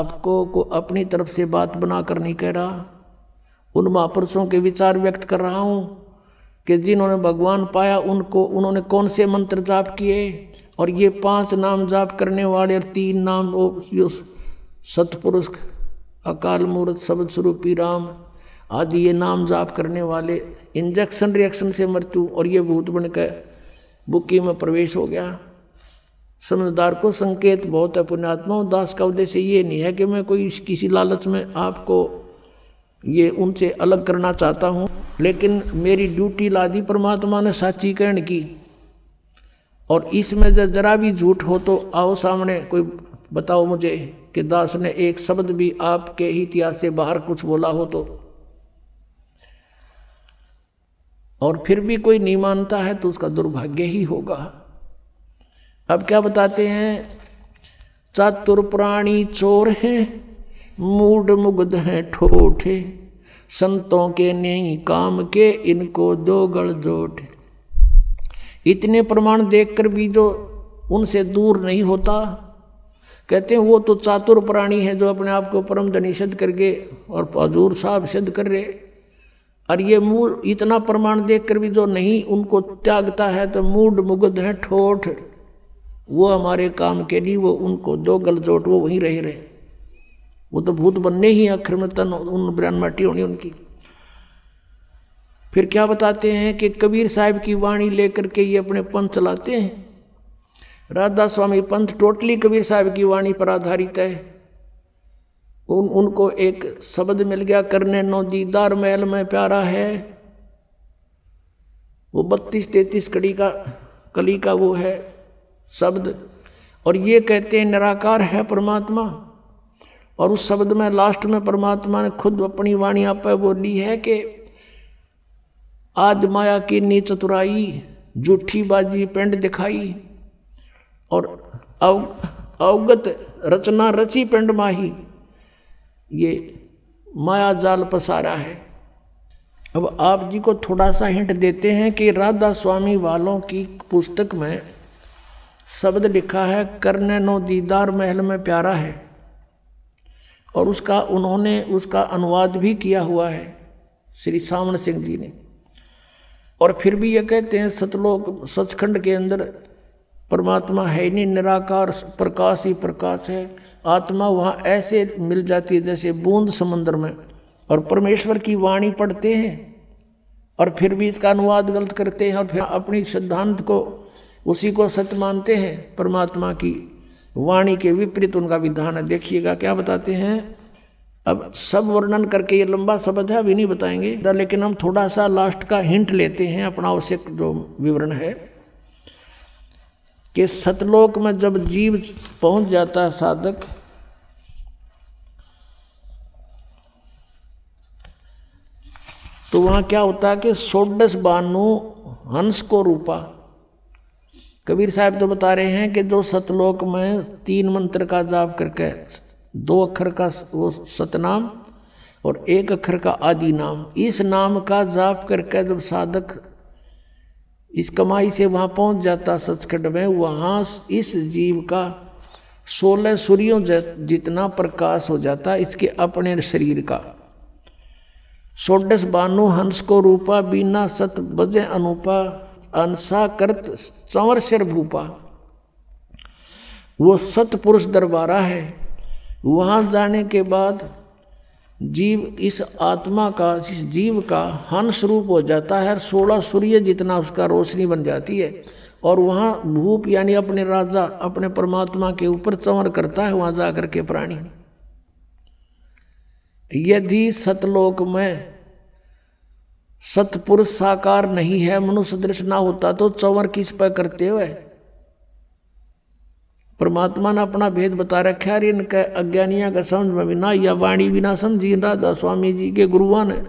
आपको को अपनी तरफ से बात बनाकर नहीं कह रहा, उन महापुरुषों के विचार व्यक्त कर रहा हूँ कि जिन्होंने भगवान पाया उनको उन्होंने कौन से मंत्र जाप किए, और ये 5 नाम जाप करने वाले और 3 नाम वो जो सतपुरुष अकाल मूर्त शब्द स्वरूपी राम आदि ये नाम जाप करने वाले इंजेक्शन रिएक्शन से मृत्यु और ये भूत बनकर बुक्की में प्रवेश हो गया। समझदार को संकेत बहुत है। पुण्यात्मा दास का उद्देश्य ये नहीं है कि मैं कोई किसी लालच में आपको ये उनसे अलग करना चाहता हूँ, लेकिन मेरी ड्यूटी लादी परमात्मा ने साची कहने की, और इसमें जरा भी झूठ हो तो आओ सामने कोई बताओ मुझे कि दास ने एक शब्द भी आपके ही इतिहास से बाहर कुछ बोला हो तो, और फिर भी कोई नहीं मानता है तो उसका दुर्भाग्य ही होगा। अब क्या बताते हैं, चातुर प्राणी चोर हैं, मूड मुग्ध हैं ठोठे, संतों के नहीं काम के इनको दो गल जोट। इतने प्रमाण देखकर भी जो उनसे दूर नहीं होता, कहते हैं वो तो चातुर प्राणी है जो अपने आप को परम धनी सिद्ध करके और हजूर साहब सिद्ध कर रहे, और ये मूड इतना प्रमाण देखकर भी जो नहीं उनको त्यागता है तो मूड मुग्ध है ठोठ, वो हमारे काम के नहीं, वो उनको दो गल जोट, वो वहीं रहे, वो तो भूत बनने ही आखिर में तन उन ब्रान माटी होनी उनकी। फिर क्या बताते हैं कि कबीर साहब की वाणी लेकर के ये अपने पंथ चलाते हैं। राधा स्वामी पंथ टोटली कबीर साहब की वाणी पर आधारित है। उनको एक शब्द मिल गया, करने नो दीदार महल में प्यारा है, वो 32-33 कली का वो है शब्द, और ये कहते हैं निराकार है परमात्मा, और उस शब्द में लास्ट में परमात्मा ने खुद अपनी वाणी आप बोली है कि आज माया की नीच चतुराई, झूठी बाजी पेंड दिखाई, और अवगत रचना रची पेंड माही, ये माया जाल पसारा है। अब आप जी को थोड़ा सा हिंट देते हैं कि राधा स्वामी वालों की पुस्तक में शब्द लिखा है करने नो दीदार महल में प्यारा है, और उन्होंने उसका अनुवाद भी किया हुआ है श्री सामण सिंह जी ने। और फिर भी ये कहते हैं सतलोक सचखंड के अंदर परमात्मा है नहीं, निराकार प्रकाश ही प्रकाश है, आत्मा वहाँ ऐसे मिल जाती है जैसे बूंद समुद्र में, और परमेश्वर की वाणी पढ़ते हैं और फिर भी इसका अनुवाद गलत करते हैं, और फिर अपनी सिद्धांत को उसी को सत्य मानते हैं। परमात्मा की वाणी के विपरीत उनका विधान है। देखिएगा क्या बताते हैं। अब सब वर्णन करके ये लंबा शब्द है, अभी नहीं बताएंगे, लेकिन हम थोड़ा सा लास्ट का हिंट लेते हैं अपना आवश्यक जो विवरण है कि सतलोक में जब जीव पहुंच जाता है साधक, तो वहाँ क्या होता है कि 16 बानु हंस को रूपा। कबीर साहब तो बता रहे हैं कि जो सतलोक में 3 मंत्र का जाप करके 2 अक्षर का वो सतनाम और 1 अक्षर का आदि नाम, इस नाम का जाप करके जब साधक इस कमाई से वहाँ पहुँच जाता सचखंड में, वहाँ इस जीव का 16 सूर्यों जितना प्रकाश हो जाता इसके अपने शरीर का। 16 बानु हंस को रूपा, बीना सत बजे अनुपा, अंसा करत चंवर सिर भूपा। वो सतपुरुष दरबारा है। वहाँ जाने के बाद जीव इस आत्मा का, इस जीव का हंस रूप हो जाता है, 16 सूर्य जितना उसका रोशनी बन जाती है, और वहाँ भूप यानी अपने राजा अपने परमात्मा के ऊपर चंवर करता है वहाँ जाकर के प्राणी। यदि सतलोक में सतपुरुष साकार नहीं है, मनुष्य दृश्य ना होता तो चंवर किस पर करते हुए? परमात्मा ने अपना भेद बता रखा है। इनके अज्ञानियों का समझ में भी ना, या वाणी भी ना समझी राधा स्वामी जी के गुरुआ ने।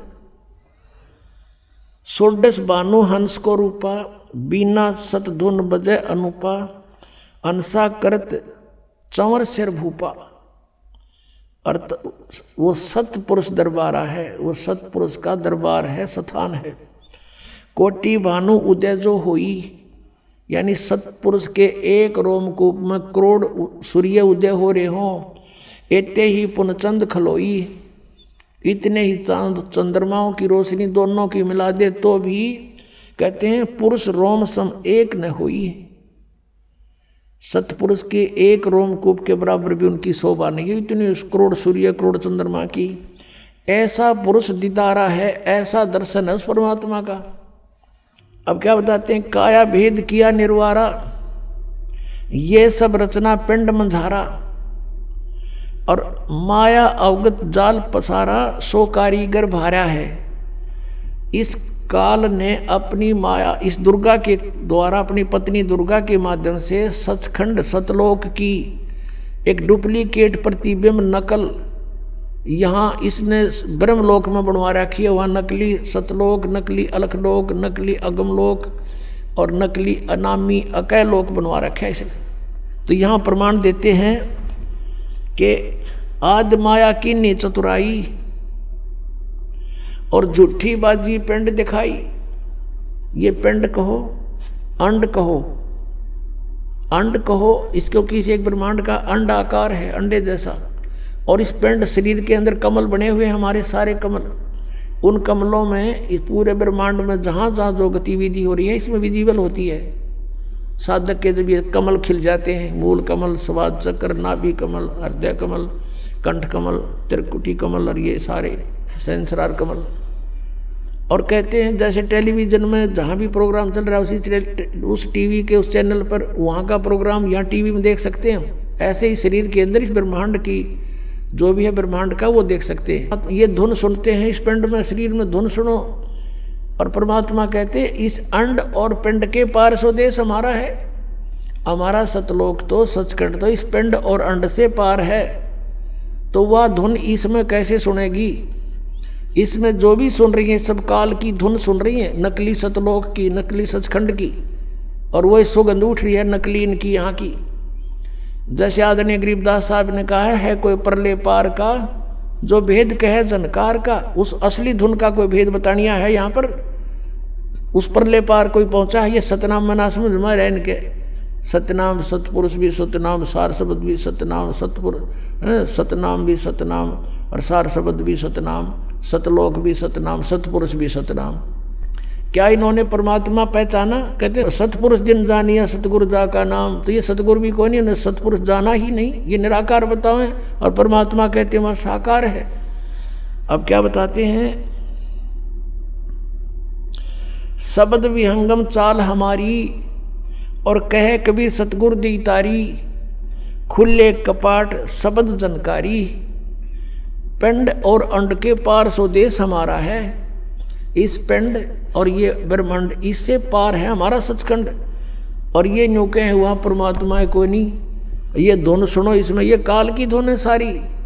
16 बानु हंस को रूपा, बीना सत धुन बजे अनुपा, अंसा करत चंवर सिर भूपा। अर्थ वो सतपुरुष दरबारा है, वो सतपुरुष का दरबार है, स्थान है। कोटि भानु उदय जो हुई, यानी सतपुरुष के एक रोमकूप में करोड़ सूर्य उदय हो रहे हों, एते ही पुनचंद खलोई, इतने ही चांद चंद्रमाओं की रोशनी दोनों की मिला दे तो भी कहते हैं पुरुष रोम सम एक न हुई। सतपुरुष के एक रोमकूप के बराबर भी उनकी शोभा नहीं है, इतनी करोड़ सूर्य करोड़ चंद्रमा की। ऐसा पुरुष दीदारा है, ऐसा दर्शन है उस परमात्मा का। अब क्या बताते हैं, काया भेद किया निर्वारा, ये सब रचना पिंड मंझारा, और माया अवगत जाल पसारा, सो कारीगर भारा है। इस काल ने अपनी माया इस दुर्गा के द्वारा, अपनी पत्नी दुर्गा के माध्यम से सचखंड सतलोक की एक डुप्लीकेट प्रतिबिंब नकल यहाँ इसने ब्रह्मलोक में बनवा रखी है। वहाँ नकली सतलोक, नकली अलखलोक, नकली अगमलोक और नकली अनामी अकैलोक बनवा रखा है इसने। तो यहाँ प्रमाण देते हैं कि आद माया की नी चतुराई और झूठी बाजी पिंड दिखाई। ये पिंड कहो, अंड कहो, अंड कहो, इसको किसी एक ब्रह्मांड का अंड आकार है, अंडे जैसा। और इस पिंड शरीर के अंदर कमल बने हुए हैं, हमारे सारे कमल। उन कमलों में इस पूरे ब्रह्मांड में जहाँ जहाँ जो गतिविधि हो रही है इसमें विजिबल होती है। साधक के जब ये कमल खिल जाते हैं, मूल कमल, स्वाद चक्र, नाभि कमल, हृदय कमल, कंठ कमल, त्रिकुटी कमल और ये सारे सहस्रार कमल। और कहते हैं जैसे टेलीविज़न में जहाँ भी प्रोग्राम चल रहा है उस टीवी के उस चैनल पर वहाँ का प्रोग्राम यहाँ टीवी में देख सकते हैं, ऐसे ही शरीर के अंदर इस ब्रह्मांड की जो भी है ब्रह्मांड का वो देख सकते हैं। ये धुन सुनते हैं इस पिंड में, शरीर में धुन सुनो। और परमात्मा कहते हैं इस अंड और पिंड के पार स्वदेश हमारा है। हमारा सतलोक तो सचखंड तो इस पिंड और अंड से पार है। तो वह धुन इसमें कैसे सुनेगी? इसमें जो भी सुन रही है सब काल की धुन सुन रही है, नकली सतलोक की, नकली सचखंड की, और वही सुगंध उठ रही है नकली इनकी यहाँ की। जैसे आदरणीय गरीबदास साहब ने कहा है कोई परले पार का जो भेद कहे जनकार का, उस असली धुन का कोई भेद बतानिया है यहाँ पर। उस परले पार कोई पहुँचा है, ये सतनाम मना समझ में रहे इनके। सतनाम सतपुरुष भी सतनाम, सार शब्द भी सतनाम, सतनाम भी सतनाम और सार शब्द भी सतनाम, सतलोक भी सतनाम, सतपुरुष भी सतनाम। क्या इन्होंने परमात्मा पहचाना? कहते सतपुरुष जिन जानिया सतगुरु जा का नाम। तो ये सतगुरु भी कोई नहीं, उन्हें सतपुरुष जाना ही नहीं। ये निराकार बताएं और परमात्मा कहते हैं वह साकार है। अब क्या बताते हैं, शब्द विहंगम चाल हमारी और कहे कभी सतगुरु दी तारी, खुले कपाट शब्द जनकारी, पिंड और अंड के पार स्वदेश हमारा है। इस पिंड और ये ब्रह्मांड इससे पार है हमारा सचखंड। और ये न्यू कहे हुआ परमात्मा है कोई नहीं। ये धुन सुनो, इसमें ये काल की धुन है सारी।